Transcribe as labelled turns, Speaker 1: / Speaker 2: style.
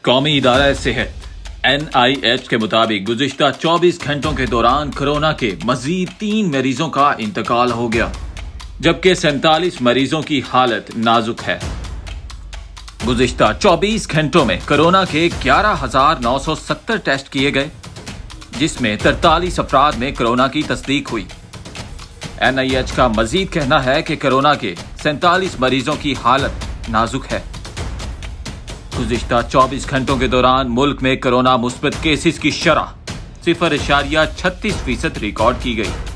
Speaker 1: कौमी इदारा सेहत NIH के मुताबिक गुज़िश्ता 24 घंटों के दौरान कोरोना के मजीद 3 मरीजों का इंतकाल हो गया, जबकि 47 मरीजों की हालत नाजुक है। गुज़िश्ता 24 घंटों में कोरोना के 11,970 टेस्ट किए गए, जिसमें 43 अफराद में कोरोना की तस्दीक हुई। NIH का मजीद कहना है कि कोरोना के 47 मरीजों की हालत नाजुक है। गुज़िश्ता 24 घंटों के दौरान मुल्क में कोरोना मुस्बत केसेस की शरह 0.36% रिकॉर्ड की गई।